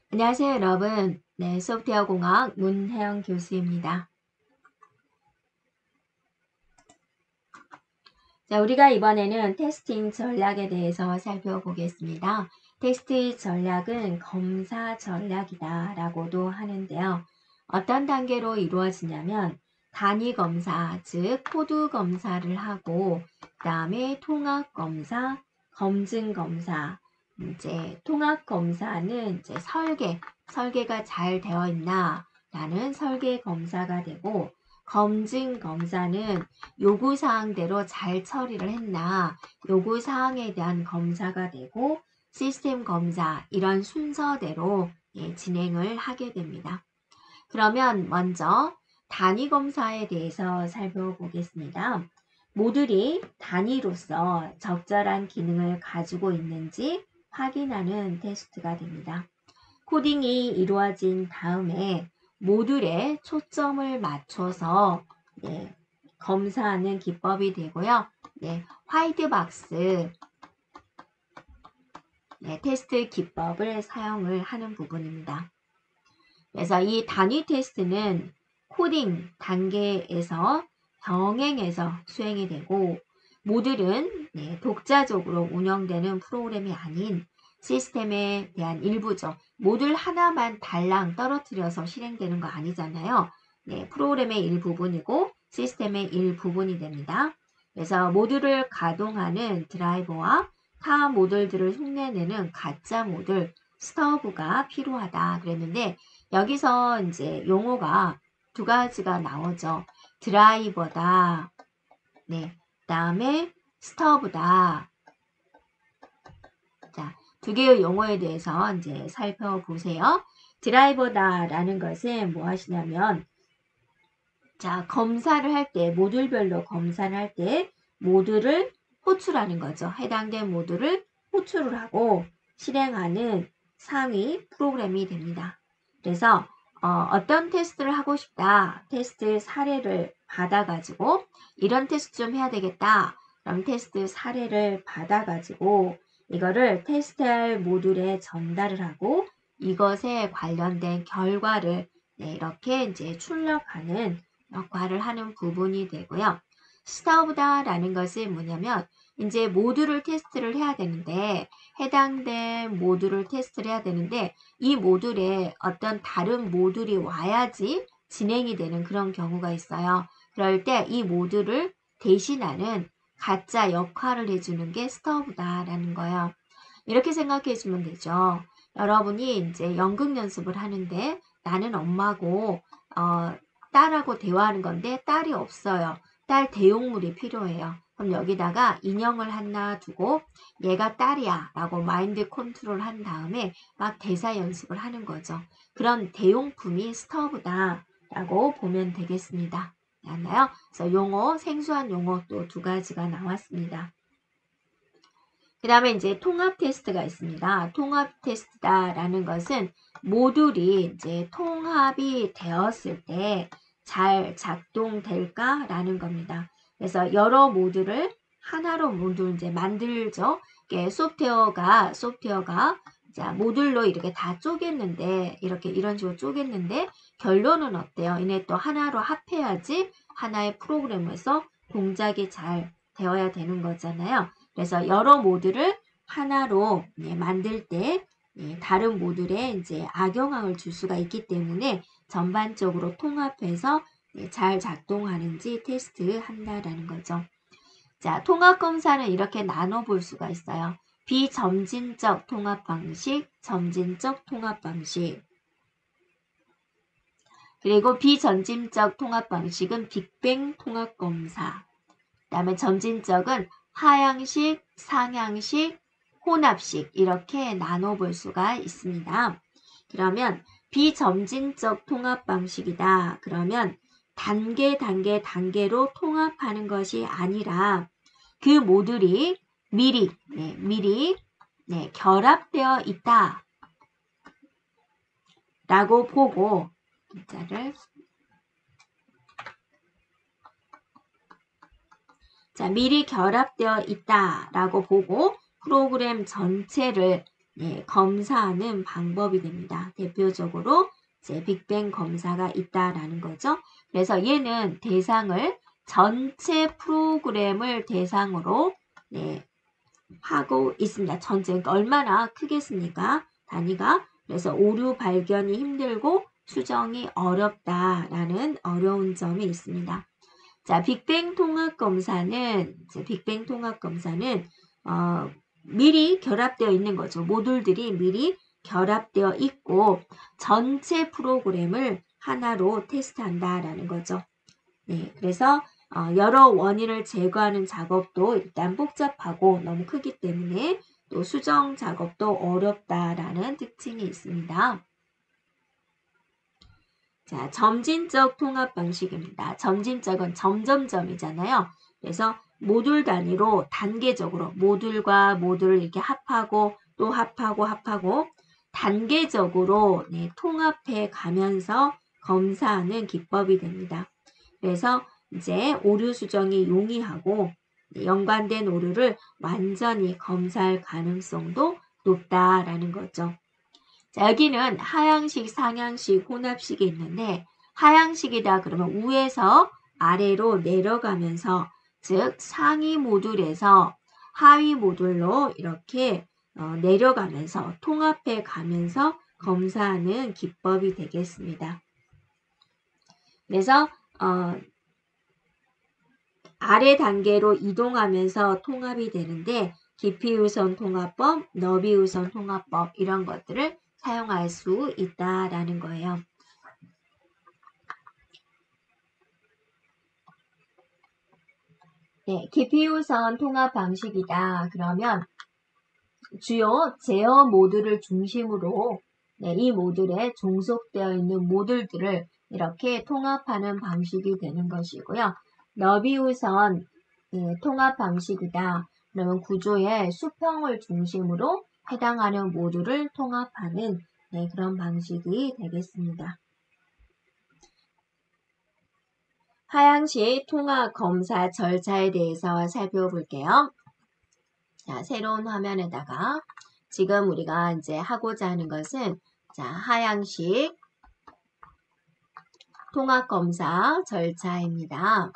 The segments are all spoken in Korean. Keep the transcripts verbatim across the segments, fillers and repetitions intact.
안녕하세요, 여러분. 네, 소프트웨어 공학 문혜영 교수입니다. 자, 우리가 이번에는 테스팅 전략에 대해서 살펴보겠습니다. 테스트 전략은 검사 전략이다 라고도 하는데요. 어떤 단계로 이루어지냐면 단위 검사, 즉 코드 검사를 하고 그 다음에 통합 검사, 검증 검사, 이제 통합 검사는 이제 설계, 설계가 잘 되어 있나 라는 설계 검사가 되고 검증 검사는 요구사항대로 잘 처리를 했나 요구사항에 대한 검사가 되고 시스템 검사 이런 순서대로 예, 진행을 하게 됩니다. 그러면 먼저 단위 검사에 대해서 살펴보겠습니다. 모듈이 단위로서 적절한 기능을 가지고 있는지 확인하는 테스트가 됩니다. 코딩이 이루어진 다음에 모듈에 초점을 맞춰서 네, 검사하는 기법이 되고요. 네, 화이트박스 네, 테스트 기법을 사용을 하는 부분입니다. 그래서 이 단위 테스트는 코딩 단계에서 병행해서 수행이 되고 모듈은 네, 독자적으로 운영되는 프로그램이 아닌 시스템에 대한 일부죠. 모듈 하나만 달랑 떨어뜨려서 실행되는 거 아니잖아요. 네, 프로그램의 일부분이고 시스템의 일부분이 됩니다. 그래서 모듈을 가동하는 드라이버와 타 모듈들을 흉내내는 가짜 모듈, 스터브가 필요하다 그랬는데 여기서 이제 용어가 두 가지가 나오죠. 드라이버다. 네. 그 다음에 스터브다. 자, 두 개의 용어에 대해서 이제 살펴보세요. 드라이버다라는 것은 뭐 하시냐면, 자, 검사를 할 때, 모듈별로 검사를 할 때, 모듈을 호출하는 거죠. 해당된 모듈을 호출을 하고 실행하는 상위 프로그램이 됩니다. 그래서 어, 어떤 테스트를 하고 싶다. 테스트 사례를 받아가지고 이런 테스트 좀 해야 되겠다. 그럼 테스트 사례를 받아가지고 이거를 테스트할 모듈에 전달을 하고 이것에 관련된 결과를 네, 이렇게 이제 출력하는 역할을 하는 부분이 되고요. 스터브다라는 것은 뭐냐면 이제 모듈을 테스트를 해야 되는데 해당된 모듈을 테스트를 해야 되는데 이 모듈에 어떤 다른 모듈이 와야지 진행이 되는 그런 경우가 있어요. 그럴 때 이 모듈을 대신하는 가짜 역할을 해주는 게 스터브다라는 거예요. 이렇게 생각해 주면 되죠. 여러분이 이제 연극 연습을 하는데 나는 엄마고 어, 딸하고 대화하는 건데 딸이 없어요. 딸 대용물이 필요해요. 그럼 여기다가 인형을 하나 두고 얘가 딸이야 라고 마인드 컨트롤 한 다음에 막 대사 연습을 하는 거죠. 그런 대용품이 스터브다 라고 보면 되겠습니다. 맞나요? 그래서 용어, 생소한 용어 또 두 가지가 나왔습니다. 그 다음에 이제 통합 테스트가 있습니다. 통합 테스트다라는 것은 모듈이 이제 통합이 되었을 때 잘 작동될까라는 겁니다. 그래서 여러 모듈을 하나로 모듈 이제 만들죠. 이게 소프트웨어가 소프트웨어가 자 모듈로 이렇게 다 쪼갰는데 이렇게 이런 식으로 쪼갰는데 결론은 어때요? 이네 또 하나로 합해야지 하나의 프로그램에서 동작이 잘 되어야 되는 거잖아요. 그래서 여러 모듈을 하나로 네, 만들 때 네, 다른 모듈에 이제 악영향을 줄 수가 있기 때문에 전반적으로 통합해서 네, 잘 작동하는지 테스트 한다라는 거죠. 자, 통합 검사는 이렇게 나눠 볼 수가 있어요. 비점진적 통합 방식, 점진적 통합 방식. 그리고 비점진적 통합 방식은 빅뱅 통합 검사. 그 다음에 점진적은 하향식, 상향식, 혼합식 이렇게 나눠볼 수가 있습니다. 그러면 비점진적 통합 방식이다. 그러면 단계 단계 단계로 통합하는 것이 아니라 그 모듈이 미리 네, 미리 네, 결합되어 있다. 라고 보고 글자를 자, 미리 결합되어 있다라고 보고 프로그램 전체를 예, 검사하는 방법이 됩니다. 대표적으로 이제 빅뱅 검사가 있다라는 거죠. 그래서 얘는 대상을 전체 프로그램을 대상으로 네, 하고 있습니다. 전체 그러니까 얼마나 크겠습니까? 단위가. 그래서 오류 발견이 힘들고 수정이 어렵다라는 어려운 점이 있습니다. 자, 빅뱅 통합 검사는 이제 빅뱅 통합 검사는 어, 미리 결합되어 있는 거죠. 모듈들이 미리 결합되어 있고 전체 프로그램을 하나로 테스트한다라는 거죠. 네, 그래서 어, 여러 원인을 제거하는 작업도 일단 복잡하고 너무 크기 때문에 또 수정 작업도 어렵다라는 특징이 있습니다. 자, 점진적 통합 방식입니다. 점진적은 점점점이잖아요. 그래서 모듈 단위로 단계적으로 모듈과 모듈을 이렇게 합하고 또 합하고 합하고 단계적으로 네, 통합해 가면서 검사하는 기법이 됩니다. 그래서 이제 오류 수정이 용이하고 연관된 오류를 완전히 검사할 가능성도 높다라는 거죠. 자, 여기는 하향식, 상향식, 혼합식이 있는데 하향식이다 그러면 위에서 아래로 내려가면서 즉 상위 모듈에서 하위 모듈로 이렇게 어, 내려가면서 통합해 가면서 검사하는 기법이 되겠습니다. 그래서 어, 아래 단계로 이동하면서 통합이 되는데 깊이 우선 통합법, 너비 우선 통합법 이런 것들을 사용할 수 있다라는 거예요. 네, 깊이 우선 통합 방식이다. 그러면 주요 제어 모듈을 중심으로 네, 이 모듈에 종속되어 있는 모듈들을 이렇게 통합하는 방식이 되는 것이고요. 너비 우선 네, 통합 방식이다. 그러면 구조의 수평을 중심으로 해당하는 모듈을 통합하는 네, 그런 방식이 되겠습니다. 하향식 통합 검사 절차에 대해서 살펴볼게요. 자, 새로운 화면에다가 지금 우리가 이제 하고자 하는 것은 자, 하향식 통합 검사 절차입니다.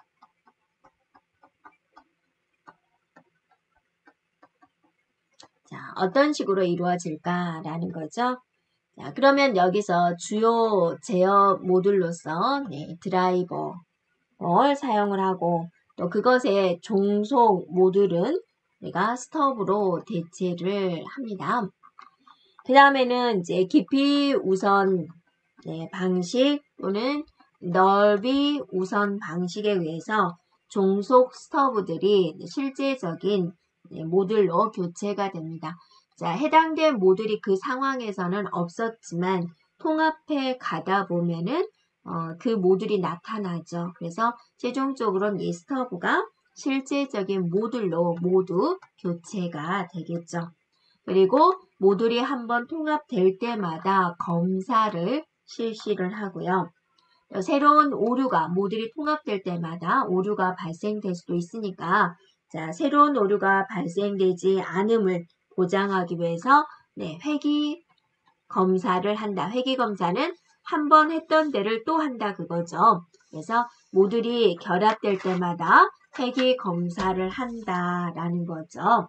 자, 어떤 식으로 이루어질까라는 거죠. 자, 그러면 여기서 주요 제어 모듈로서 네, 드라이버를 사용을 하고 또 그것의 종속 모듈은 내가 스톱으로 대체를 합니다. 그 다음에는 이제 깊이 우선 네, 방식 또는 넓이 우선 방식에 의해서 종속 스터브들이 실제적인 네, 모듈로 교체가 됩니다. 자, 해당된 모듈이 그 상황에서는 없었지만 통합해 가다 보면은 어, 그 모듈이 나타나죠. 그래서 최종적으로는 이 스터브가 실제적인 모듈로 모두 교체가 되겠죠. 그리고 모듈이 한번 통합될 때마다 검사를 실시를 하고요. 새로운 오류가 모듈이 통합될 때마다 오류가 발생될 수도 있으니까 자, 새로운 오류가 발생되지 않음을 보장하기 위해서 네, 회귀 검사를 한다. 회귀 검사는 한 번 했던 데를 또 한다 그거죠. 그래서 모듈이 결합될 때마다 회귀 검사를 한다라는 거죠.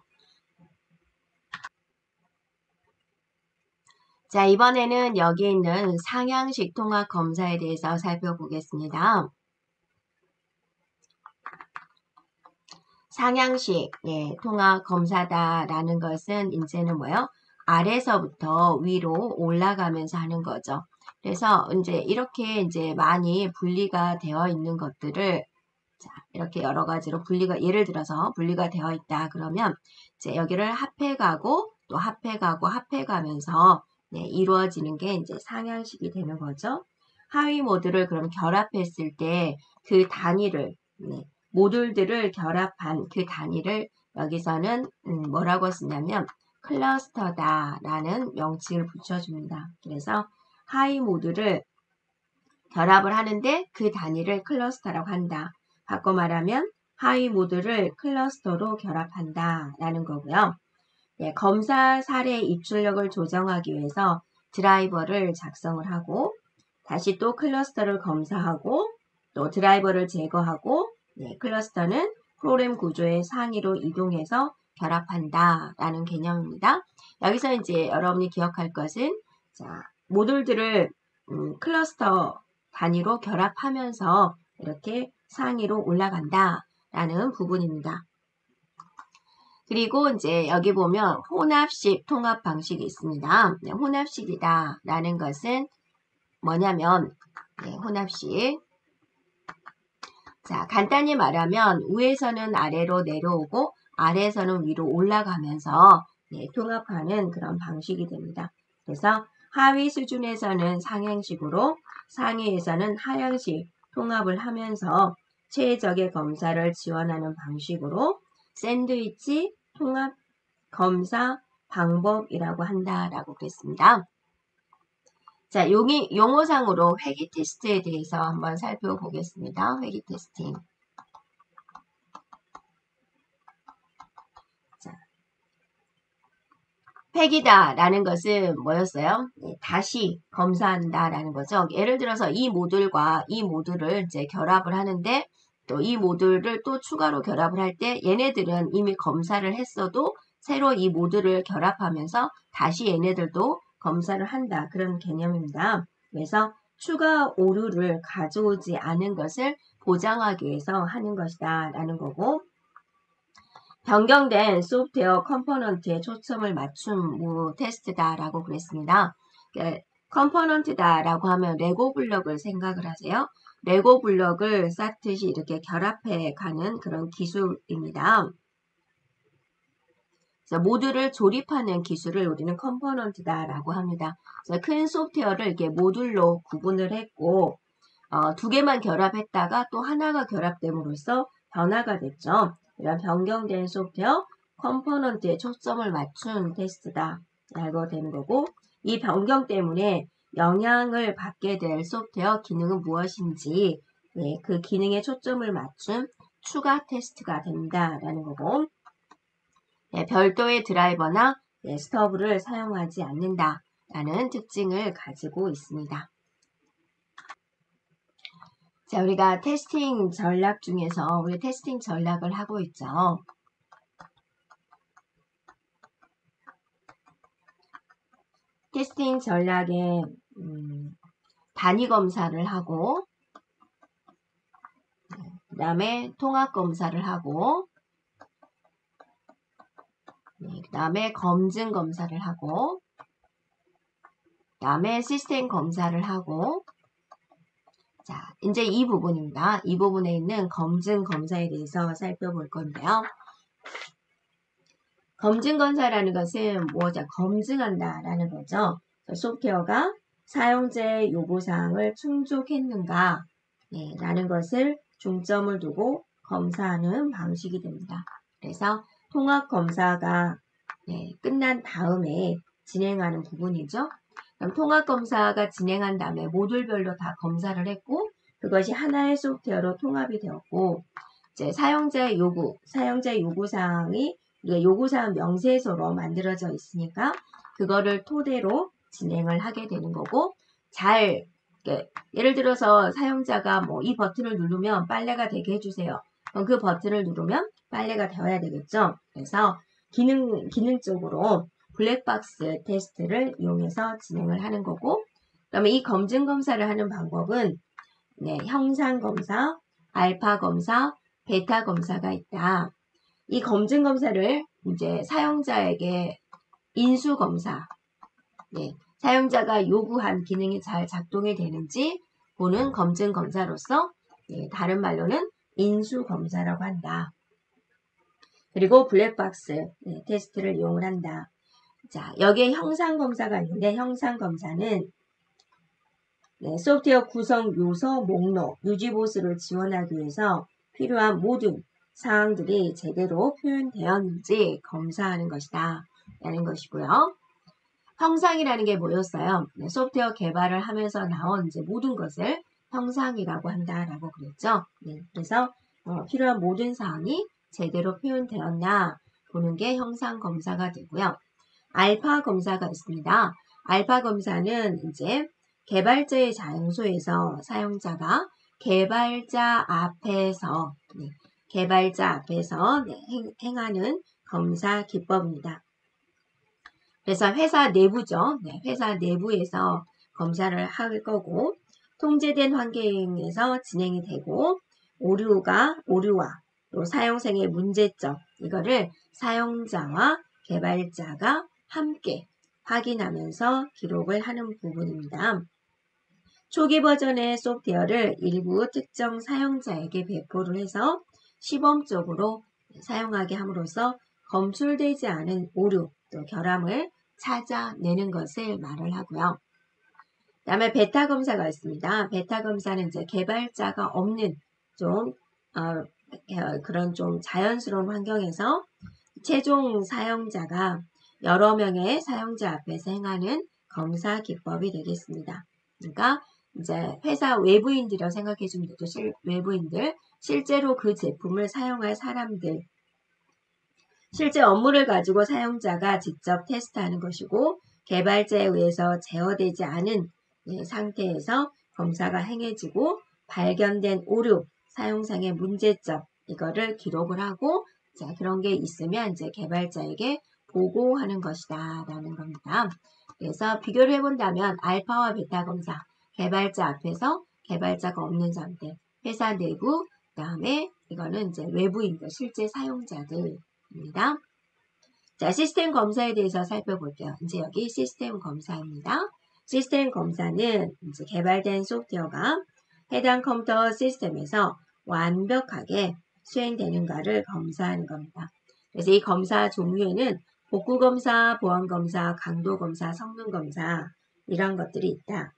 자, 이번에는 여기 있는 상향식 통합 검사에 대해서 살펴보겠습니다. 상향식 예, 통합 검사다라는 것은 이제는 뭐요? 아래서부터 위로 올라가면서 하는 거죠. 그래서 이제 이렇게 이제 많이 분리가 되어 있는 것들을 자, 이렇게 여러 가지로 분리가 예를 들어서 분리가 되어 있다 그러면 이제 여기를 합해 가고 또 합해 가고 합해 가면서 네, 이루어지는 게 이제 상향식이 되는 거죠. 하위 모듈을 그럼 결합했을 때 그 단위를 네, 모듈들을 결합한 그 단위를 여기서는 음, 뭐라고 쓰냐면 클러스터다라는 명칭을 붙여줍니다. 그래서 하위 모듈을 결합을 하는데 그 단위를 클러스터라고 한다. 바꿔 말하면 하위 모듈을 클러스터로 결합한다 라는 거고요. 네, 검사 사례 입출력을 조정하기 위해서 드라이버를 작성을 하고 다시 또 클러스터를 검사하고 또 드라이버를 제거하고 네, 클러스터는 프로그램 구조의 상위로 이동해서 결합한다 라는 개념입니다. 여기서 이제 여러분이 기억할 것은 자, 모듈들을 음, 클러스터 단위로 결합하면서 이렇게 상위로 올라간다 라는 부분입니다. 그리고 이제 여기 보면 혼합식 통합 방식이 있습니다. 네, 혼합식이다 라는 것은 뭐냐면 네, 혼합식 자 간단히 말하면 위에서는 아래로 내려오고 아래에서는 위로 올라가면서 네, 통합하는 그런 방식이 됩니다. 그래서 하위 수준에서는 상향식으로 상위에서는 하향식 통합을 하면서 최적의 검사를 지원하는 방식으로 샌드위치 통합 검사 방법이라고 한다라고 그랬습니다. 자, 용이, 용어상으로 회귀 테스트에 대해서 한번 살펴보겠습니다. 회귀 테스팅. 자, 회귀다 라는 것은 뭐였어요? 네, 다시 검사한다 라는 거죠. 예를 들어서 이 모듈과 이 모듈을 이제 결합을 하는데 또 이 모듈을 또 추가로 결합을 할 때 얘네들은 이미 검사를 했어도 새로 이 모듈을 결합하면서 다시 얘네들도 검사를 한다. 그런 개념입니다. 그래서 추가 오류를 가져오지 않은 것을 보장하기 위해서 하는 것이다 라는 거고 변경된 소프트웨어 컴포넌트에 초점을 맞춘 무 테스트다 라고 그랬습니다. 컴포넌트다 라고 하면 레고 블럭을 생각을 하세요. 레고 블럭을 쌓듯이 이렇게 결합해 가는 그런 기술입니다. 모듈을 조립하는 기술을 우리는 컴포넌트다 라고 합니다. 큰 소프트웨어를 이렇게 모듈로 구분을 했고 어, 두 개만 결합했다가 또 하나가 결합됨으로써 변화가 됐죠. 이런 변경된 소프트웨어 컴포넌트에 초점을 맞춘 테스트다 라고 되는 거고 이 변경 때문에 영향을 받게 될 소프트웨어 기능은 무엇인지 네, 그 기능에 초점을 맞춘 추가 테스트가 된다라는 거고 네, 별도의 드라이버나 네, 스터브를 사용하지 않는다라는 특징을 가지고 있습니다. 자, 우리가 테스팅 전략 중에서 우리 테스팅 전략을 하고 있죠. 테스팅 전략에 음, 단위 검사를 하고 그 다음에 통합 검사를 하고 네, 그 다음에 검증 검사를 하고 그 다음에 시스템 검사를 하고 자, 이제 이 부분입니다. 이 부분에 있는 검증 검사에 대해서 살펴볼 건데요. 검증 검사라는 것은 뭐죠? 검증한다라는 거죠. 소프트웨어가 사용자의 요구사항을 충족했는가 네, 라는 것을 중점을 두고 검사하는 방식이 됩니다. 그래서 통합 검사가 네, 끝난 다음에 진행하는 부분이죠. 그럼 통합 검사가 진행한 다음에 모듈별로 다 검사를 했고 그것이 하나의 소프트웨어로 통합이 되었고 이제 사용자의 요구, 사용자의 요구사항이 요구사항 명세서로 만들어져 있으니까 그거를 토대로 진행을 하게 되는 거고 잘 예를 들어서 사용자가 뭐 이 버튼을 누르면 빨래가 되게 해주세요. 그럼 그 버튼을 누르면 빨래가 되어야 되겠죠. 그래서 기능, 기능적으로 블랙박스 테스트를 이용해서 진행을 하는 거고 그 다음에 이 검증 검사를 하는 방법은 네, 형상 검사, 알파 검사, 베타 검사가 있다. 이 검증 검사를 이제 사용자에게 인수 검사, 네, 사용자가 요구한 기능이 잘 작동이 되는지 보는 검증 검사로서 네, 다른 말로는 인수 검사라고 한다. 그리고 블랙박스 네, 테스트를 이용을 한다. 자, 여기에 형상 검사가 있는데 형상 검사는 네, 소프트웨어 구성 요소 목록 유지 보수를 지원하기 위해서 필요한 모든 사항들이 제대로 표현되었는지 검사하는 것이다 라는 것이고요. 형상이라는 게 뭐였어요? 네, 소프트웨어 개발을 하면서 나온 이제 모든 것을 형상이라고 한다라고 그랬죠. 네, 그래서 어, 필요한 모든 사항이 제대로 표현되었나 보는 게 형상 검사가 되고요. 알파 검사가 있습니다. 알파 검사는 이제 개발자의 장소에서 사용자가 개발자 앞에서 네, 개발자 앞에서 네, 행, 행하는 검사 기법입니다. 그래서 회사 내부죠. 네, 회사 내부에서 검사를 할 거고 통제된 환경에서 진행이 되고 오류가 오류와 또 사용생의 문제점 이거를 사용자와 개발자가 함께 확인하면서 기록을 하는 부분입니다. 초기 버전의 소프트웨어를 일부 특정 사용자에게 배포를 해서 시범적으로 사용하게 함으로써 검출되지 않은 오류 또 결함을 찾아내는 것을 말을 하고요. 그 다음에 베타 검사가 있습니다. 베타 검사는 이제 개발자가 없는 좀 어, 그런 좀 자연스러운 환경에서 최종 사용자가 여러 명의 사용자 앞에서 행하는 검사 기법이 되겠습니다. 그러니까 이제 회사 외부인들이라고 생각해 주면 되죠. 실, 외부인들, 실제로 그 제품을 사용할 사람들, 실제 업무를 가지고 사용자가 직접 테스트하는 것이고 개발자에 의해서 제어되지 않은 상태에서 검사가 행해지고 발견된 오류, 사용상의 문제점 이거를 기록을 하고 자 그런 게 있으면 이제 개발자에게 보고하는 것이다 라는 겁니다. 그래서 비교를 해본다면 알파와 베타 검사 개발자 앞에서 개발자가 없는 상태 회사 내부 그 다음에 이거는 이제 외부인들 실제 사용자들입니다. 자 시스템 검사에 대해서 살펴볼게요. 이제 여기 시스템 검사입니다. 시스템 검사는 이제 개발된 소프트웨어가 해당 컴퓨터 시스템에서 완벽하게 수행되는가를 검사하는 겁니다. 그래서 이 검사 종류에는 복구검사, 보안검사, 강도검사, 성능검사 이런 것들이 있다.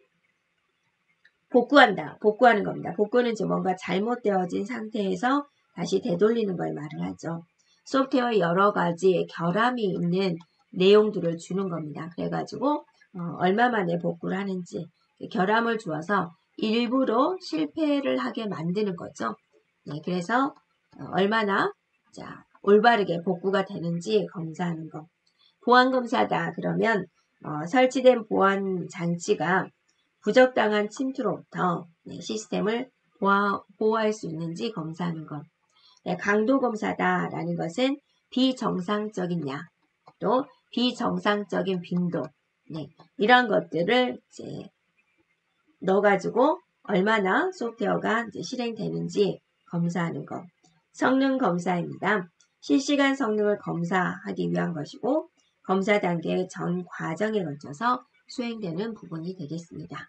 복구한다. 복구하는 겁니다. 복구는 이제 뭔가 잘못되어진 상태에서 다시 되돌리는 걸 말을 하죠. 소프트웨어에 여러 가지 결함이 있는 내용들을 주는 겁니다. 그래가지고 어, 얼마 만에 복구를 하는지 결함을 주어서 일부러 실패를 하게 만드는 거죠. 네, 그래서 어, 얼마나 자, 올바르게 복구가 되는지 검사하는 거. 보안검사다. 그러면 어, 설치된 보안 장치가 부적당한 침투로부터 네, 시스템을 보호, 보호할 수 있는지 검사하는 것. 네, 강도검사다라는 것은 비정상적인 양, 또 비정상적인 빈도, 네, 이런 것들을 이제 넣어가지고 얼마나 소프트웨어가 이제 실행되는지 검사하는 것. 성능 검사입니다. 실시간 성능을 검사하기 위한 것이고 검사 단계의 전 과정에 걸쳐서 수행되는 부분이 되겠습니다.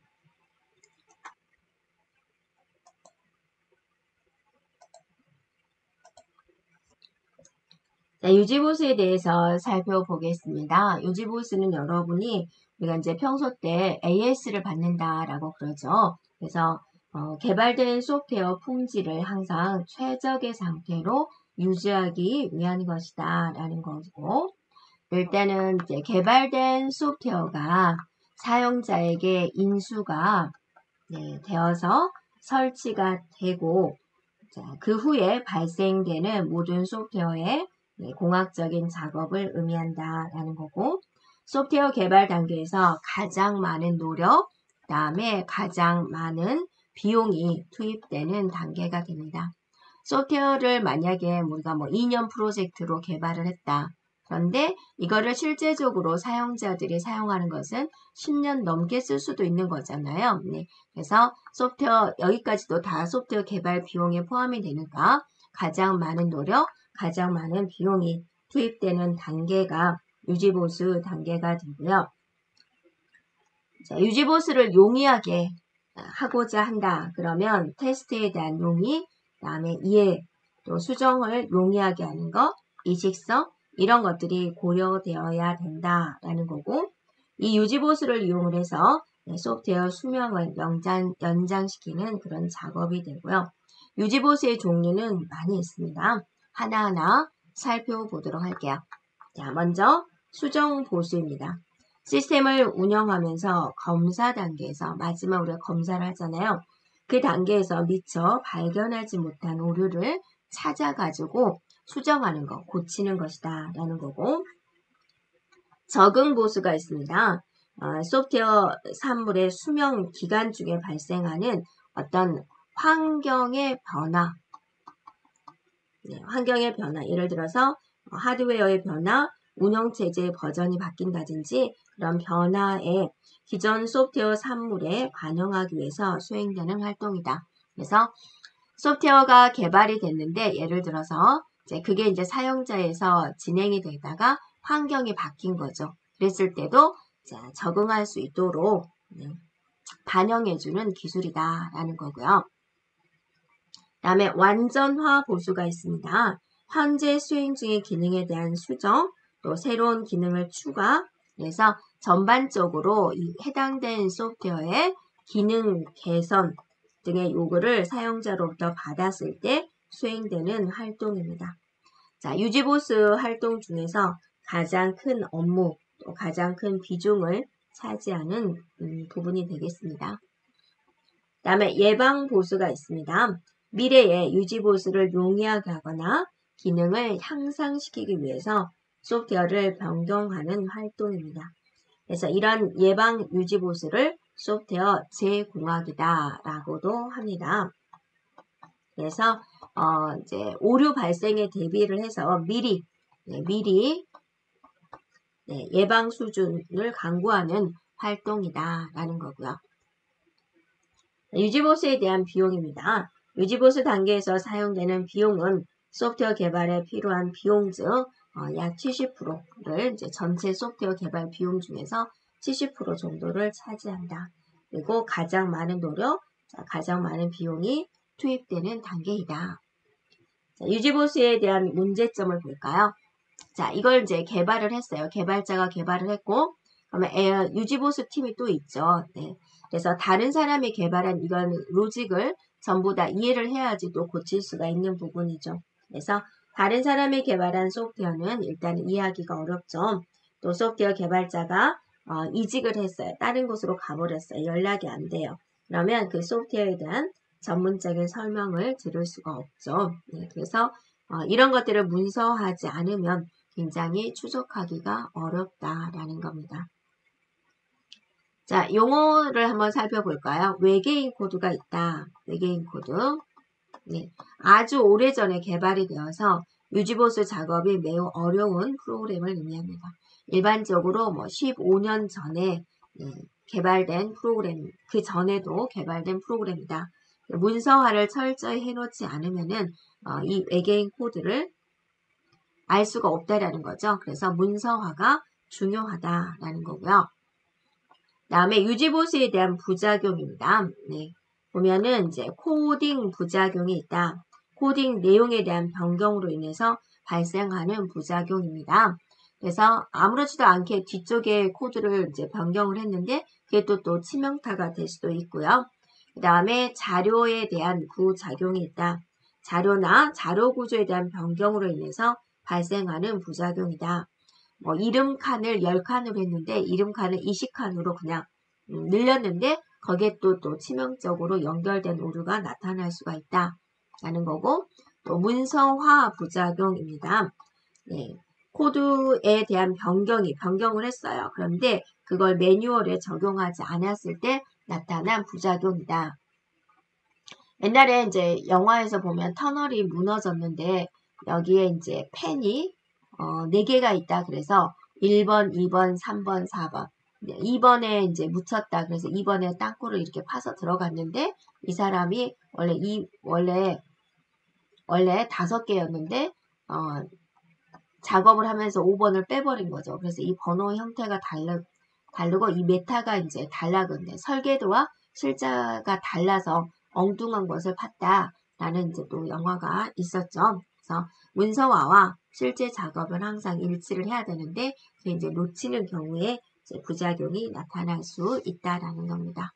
자, 유지보수에 대해서 살펴보겠습니다. 유지보수는 여러분이 우리가 이제 평소 때 에이에스를 받는다라고 그러죠. 그래서 어, 개발된 소프트웨어 품질을 항상 최적의 상태로 유지하기 위한 것이다 라는 거고 일단은 이제 개발된 소프트웨어가 사용자에게 인수가 네, 되어서 설치가 되고 자, 그 후에 발생되는 모든 소프트웨어의 네, 공학적인 작업을 의미한다라는 거고 소프트웨어 개발 단계에서 가장 많은 노력, 그 다음에 가장 많은 비용이 투입되는 단계가 됩니다. 소프트웨어를 만약에 우리가 뭐 이 년 프로젝트로 개발을 했다. 그런데 이거를 실제적으로 사용자들이 사용하는 것은 십 년 넘게 쓸 수도 있는 거잖아요. 네. 그래서 소프트웨어 여기까지도 다 소프트웨어 개발 비용에 포함이 되니까 가장 많은 노력, 가장 많은 비용이 투입되는 단계가 유지보수 단계가 되고요. 자, 유지보수를 용이하게 하고자 한다. 그러면 테스트에 대한 용이, 그 다음에 이해, 또 수정을 용이하게 하는 것, 이식성 이런 것들이 고려되어야 된다라는 거고 이 유지보수를 이용을 해서 소프트웨어 수명을 연장, 연장시키는 그런 작업이 되고요. 유지보수의 종류는 많이 있습니다. 하나하나 살펴보도록 할게요. 자, 먼저 수정보수입니다. 시스템을 운영하면서 검사 단계에서 마지막 우리가 검사를 하잖아요. 그 단계에서 미처 발견하지 못한 오류를 찾아가지고 수정하는 것, 고치는 것이다 라는 거고, 적응 보수가 있습니다. 어, 소프트웨어 산물의 수명 기간 중에 발생하는 어떤 환경의 변화, 네, 환경의 변화, 예를 들어서 하드웨어의 변화, 운영체제의 버전이 바뀐다든지 그런 변화에 기존 소프트웨어 산물에 반영하기 위해서 수행되는 활동이다. 그래서 소프트웨어가 개발이 됐는데 예를 들어서 이제 그게 이제 사용자에서 진행이 되다가 환경이 바뀐 거죠. 그랬을 때도 자, 적응할 수 있도록 네, 반영해주는 기술이다라는 거고요. 다음에 완전화 보수가 있습니다. 현재 수행 중의 기능에 대한 수정, 또 새로운 기능을 추가, 그래서 전반적으로 이 해당된 소프트웨어의 기능 개선 등의 요구를 사용자로부터 받았을 때 수행되는 활동입니다. 자, 유지보수 활동 중에서 가장 큰 업무, 또 가장 큰 비중을 차지하는 음, 부분이 되겠습니다. 다음에 예방보수가 있습니다. 미래에 유지보수를 용이하게 하거나 기능을 향상시키기 위해서 소프트웨어를 변경하는 활동입니다. 그래서 이런 예방 유지보수를 소프트웨어 재공학이다 라고도 합니다. 그래서 어 이제 오류 발생에 대비를 해서 미리 네, 미리 네, 예방 수준을 강구하는 활동이다 라는 거고요. 유지보수에 대한 비용입니다. 유지보수 단계에서 사용되는 비용은 소프트웨어 개발에 필요한 비용 중 어, 약 칠십 퍼센트를 이제 전체 소프트웨어 개발 비용 중에서 칠십 퍼센트 정도를 차지한다. 그리고 가장 많은 노력, 자, 가장 많은 비용이 투입되는 단계이다. 자, 유지보수에 대한 문제점을 볼까요? 자, 이걸 이제 개발을 했어요. 개발자가 개발을 했고, 그러면 에, 유지보수 팀이 또 있죠. 네. 그래서 다른 사람이 개발한 이건 로직을 전부 다 이해를 해야지 또 고칠 수가 있는 부분이죠. 그래서 다른 사람이 개발한 소프트웨어는 일단 이해하기가 어렵죠. 또 소프트웨어 개발자가 어, 이직을 했어요. 다른 곳으로 가버렸어요. 연락이 안 돼요. 그러면 그 소프트웨어에 대한 전문적인 설명을 들을 수가 없죠. 네, 그래서 어, 이런 것들을 문서화하지 않으면 굉장히 추적하기가 어렵다라는 겁니다. 자, 용어를 한번 살펴볼까요? 외계인 코드가 있다. 외계인 코드. 네, 아주 오래전에 개발이 되어서 유지보수 작업이 매우 어려운 프로그램을 의미합니다. 일반적으로 뭐 십오 년 전에 네, 개발된 프로그램, 그 전에도 개발된 프로그램이다. 문서화를 철저히 해놓지 않으면은 어, 이 외계인 코드를 알 수가 없다라는 거죠. 그래서 문서화가 중요하다라는 거고요. 다음에 유지보수에 대한 부작용입니다. 네. 보면은 이제 코딩 부작용이 있다. 코딩 내용에 대한 변경으로 인해서 발생하는 부작용입니다. 그래서 아무렇지도 않게 뒤쪽에 코드를 이제 변경을 했는데 그게 또, 또 치명타가 될 수도 있고요. 그 다음에 자료에 대한 부작용이 있다. 자료나 자료 구조에 대한 변경으로 인해서 발생하는 부작용이다. 뭐 이름 칸을 열 칸으로 했는데 이름 칸을 이십 칸으로 그냥 음, 늘렸는데 거기에 또, 또 치명적으로 연결된 오류가 나타날 수가 있다라는 거고, 또 문서화 부작용입니다. 네, 코드에 대한 변경이 변경을 했어요. 그런데 그걸 매뉴얼에 적용하지 않았을 때 나타난 부작용이다. 옛날에 이제 영화에서 보면 터널이 무너졌는데 여기에 이제 펜이 어, 네 개가 있다. 그래서 일 번, 이 번, 삼 번, 사 번. 이 번에 이제 묻혔다. 그래서 이 번에 땅굴을 이렇게 파서 들어갔는데 이 사람이 원래 이 원래 원래 다섯 개였는데 어, 작업을 하면서 오 번을 빼버린 거죠. 그래서 이 번호 형태가 다르, 다르고 이 메타가 이제 달라근데 설계도와 실자가 달라서 엉뚱한 것을 팠다라는 이제 또 영화가 있었죠. 그래서 문서화와 실제 작업은 항상 일치를 해야 되는데 그 이제 놓치는 경우에 이제 부작용이 나타날 수 있다라는 겁니다.